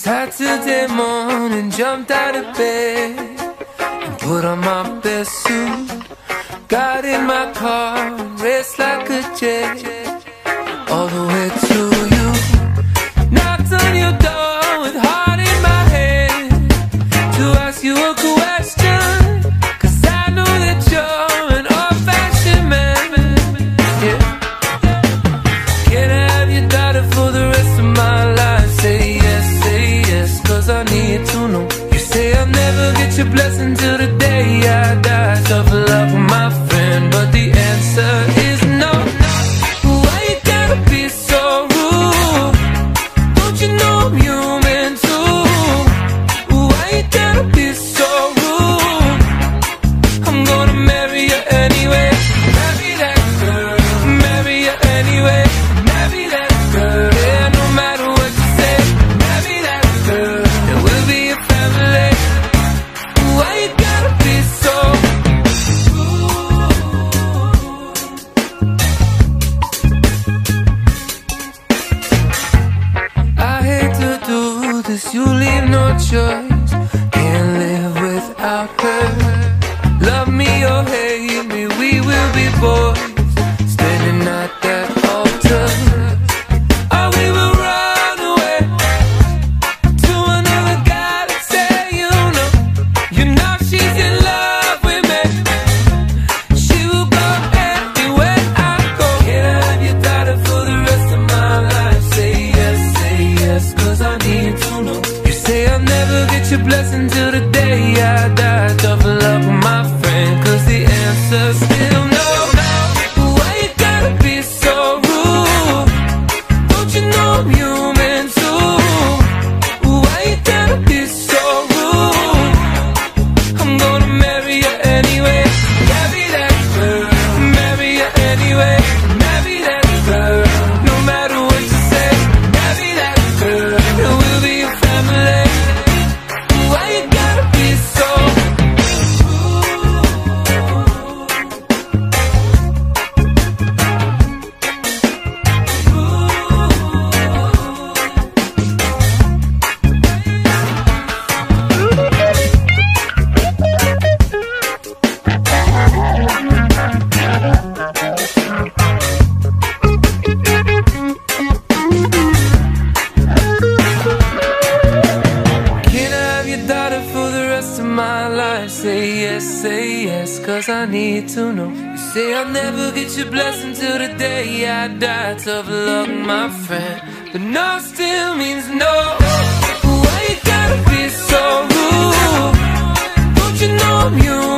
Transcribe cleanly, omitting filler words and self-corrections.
Saturday morning, jumped out of bed and put on my best suit. Got in my car and raced like a jet all the way to you. Knocked on your door with heart in my head to ask you a question, 'cause I know that you're an old-fashioned man. Yeah. Can I have your daughter for the rest of my life? Say yes, 'cause I need to know. You say I'll never get your blessing till the day I die. Tough luck, my friend, but the answer is no. Why you gotta be so rude? Don't you know I'm human too? Why you gotta be so rude? I'm gonna marry you anyway. Marry that girl, marry you anyway. Marry that girl, yeah, no matter what you say. Marry that girl, and we'll be a family. Why you gotta be so rude? I hate to do this, you leave no choice. Can't live without her. Love me or hate me, we will be boys standing at that altar. Or we will run away to another guy to say, you know she's in love with me. She will go anywhere I go. Can I have your daughter for the rest of my life? Say yes, 'cause I need to know. You say I'll never get your blessing till the day I die. Tough luck, my friend, 'cause the answer's still no. Why you gotta be so rude? Don't you know I'm human too? Why you gotta be so rude? I'm gonna marry you anyway. Marry that girl, marry you anyway. Marry that girl, no matter what you say. Marry that girl, and we'll be a family. Why you gotta be so my life? Say yes, 'cause I need to know. You say I'll never get your blessing till the day I die. Tough luck, my friend, but no still means no. Why you gotta be so rude? Don't you know I'm human?